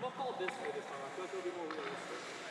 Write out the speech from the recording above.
I'll fall this way this time. I feel like it'll be more realistic.